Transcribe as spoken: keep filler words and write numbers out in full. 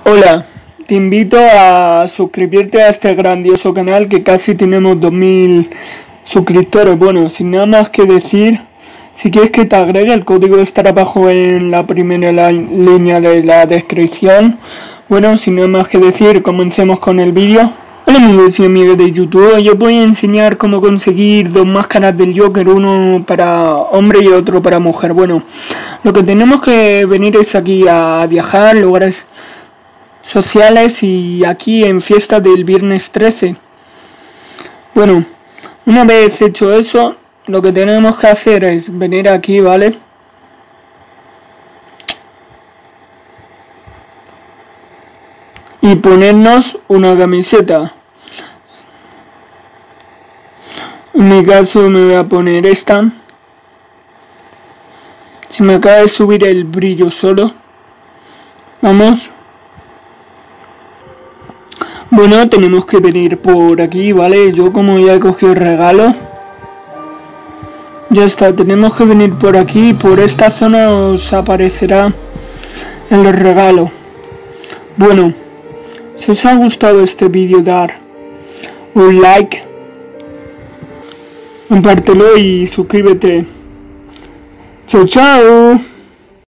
Hola, te invito a suscribirte a este grandioso canal que casi tenemos dos mil suscriptores. Bueno, sin nada más que decir, si quieres que te agregue, el código estará abajo en la primera la- línea de la descripción. Bueno, sin nada más que decir, comencemos con el vídeo. Hola amigos y amigas de YouTube, yo voy a enseñar cómo conseguir dos máscaras del Joker, uno para hombre y otro para mujer. Bueno, lo que tenemos que venir es aquí a viajar, lugares sociales y aquí en fiesta del viernes trece. Bueno, una vez hecho eso, lo que tenemos que hacer es venir aquí, ¿vale? Y ponernos una camiseta. En mi caso me voy a poner esta. Se me acaba de subir el brillo solo. Vamos. Bueno, tenemos que venir por aquí, ¿vale? Yo como ya he cogido el regalo. Ya está, tenemos que venir por aquí. Por esta zona os aparecerá el regalo. Bueno, si os ha gustado este vídeo, dar un like, compártelo y suscríbete. Chao, chao.